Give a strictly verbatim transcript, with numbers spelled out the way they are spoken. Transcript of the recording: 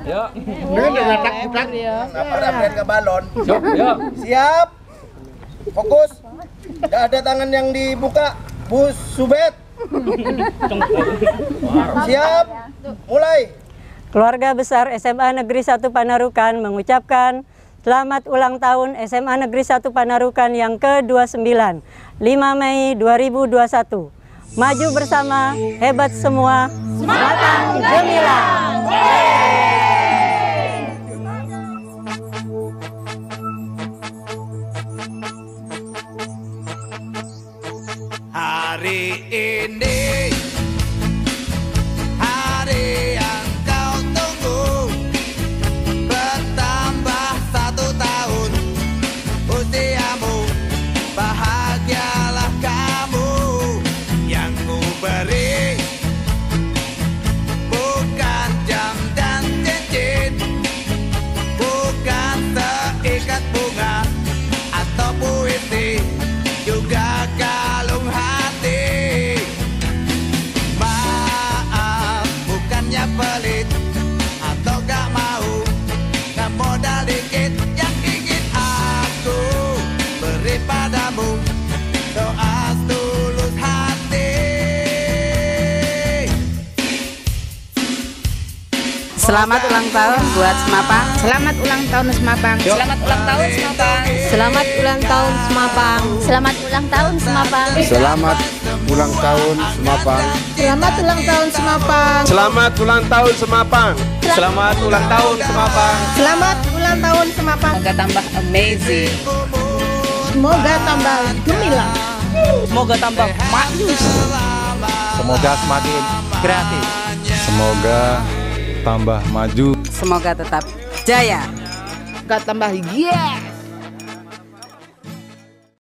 Yuk. Dengan letak putar. Apa upgrade ke balon? Yuk, yuk. Siap. Fokus. Gak ada tangan yang dibuka. Bus Subet. Siap. Mulai. Keluarga besar S M A Negeri satu Panarukan mengucapkan selamat ulang tahun S M A Negeri satu Panarukan yang ke dua puluh sembilan, lima Mei dua ribu dua puluh satu. Maju bersama, hebat semua, semangat gemilang. Hari ini hari yang kau tunggu, bertambah satu tahun usiamu, bahagialah kamu. Yang ku beri bukan jam dan cincin, bukan seikat bunga atau puisi, juga kalung hati. Maaf, bukannya pelit atau gak mau, gak modal dikit yang ingin aku beri padamu, doa tulus hati. Selamat ulang tahun buat Semapang. Selamat ulang tahun Semapang. Selamat ulang tahun Semapang. Selamat ulang tahun Semapang. Selamat ulang tahun Semapang. Selamat ulang tahun Semapang. Selamat ulang tahun Semapang. Selamat ulang tahun Semapang. Selamat ulang tahun Semapang. Selamat ulang tahun Semapang. Semoga tambah amazing. Semoga tambah gemilang. Semoga tambah maknyus. Semoga semakin kreatif. Semoga tambah maju. Semoga tetap jaya. Semoga tambah yeah.